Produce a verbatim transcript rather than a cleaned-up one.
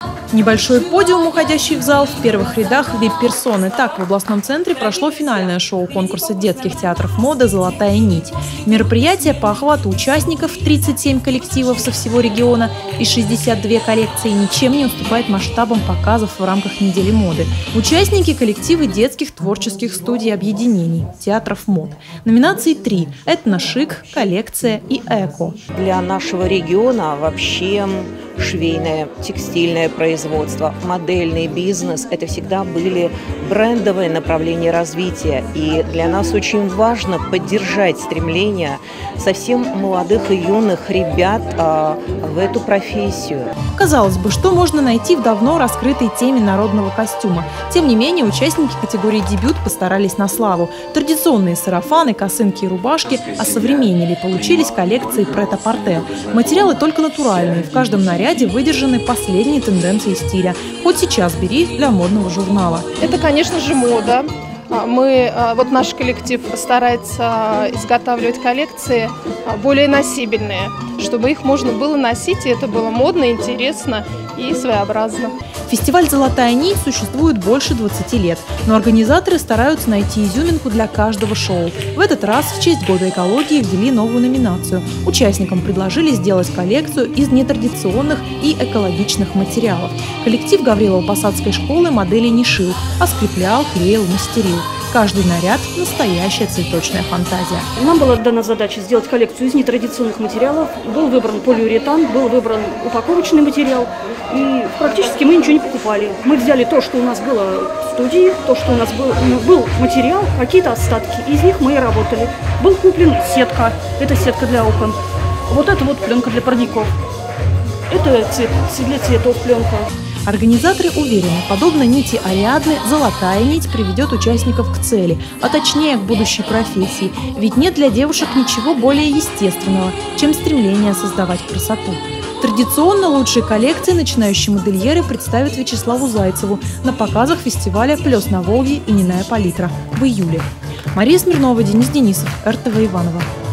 Небольшой подиум, уходящий в зал, в первых рядах вип-персоны. Так, в областном центре прошло финальное шоу конкурса детских театров моды «Золотая нить». Мероприятие по охвату участников, тридцать семь коллективов со всего региона и шестьдесят две коллекции, ничем не уступает масштабам показов в рамках недели моды. Участники – коллективы детских творческих студий и объединений, театров мод. Номинации три – этно-шик, коллекция и эко. Для нашего региона вообще швейное, текстильное производство, модельный бизнес – это всегда были брендовые направления развития. И для нас очень важно поддержать стремление совсем молодых и юных ребят а, в эту профессию. Казалось бы, что можно найти в давно раскрытой теме народного костюма? Тем не менее, участники категории «Дебют» постарались на славу. Традиционные сарафаны, косынки и рубашки осовременили, получились коллекции прет-а-порте. Материалы только натуральные, в каждом наряде выдержаны последние тенденции стиля. Хоть сейчас бери для модного журнала. Это, конечно же, мода. Мы, вот наш коллектив старается изготавливать коллекции более носибельные, чтобы их можно было носить, и это было модно, интересно и своеобразно. Фестиваль «Золотая нить» существует больше двадцати лет, но организаторы стараются найти изюминку для каждого шоу. В этот раз в честь Года экологии ввели новую номинацию. Участникам предложили сделать коллекцию из нетрадиционных и экологичных материалов. Коллектив Гаврилово-Посадской школы модели не шил, а скреплял, клеил, мастерил. Каждый наряд – настоящая цветочная фантазия. Нам была дана задача сделать коллекцию из нетрадиционных материалов. Был выбран полиуретан, был выбран упаковочный материал. И практически мы ничего не покупали. Мы взяли то, что у нас было в студии, то, что у нас был, был материал, какие-то остатки. Из них мы и работали. Был куплен сетка. Это сетка для окон. Вот это вот пленка для парников. Это цвет, для цветов пленка. Организаторы уверены, подобно нити Ариадны, «Золотая нить» приведет участников к цели, а точнее к будущей профессии. Ведь нет для девушек ничего более естественного, чем стремление создавать красоту. Традиционно лучшие коллекции начинающие модельеры представят Вячеславу Зайцеву на показах фестиваля «Плес на Волге» и «Иная палитра» в июле. Мария Смирнова, Денис Денисов, эр тэ вэ Иваново.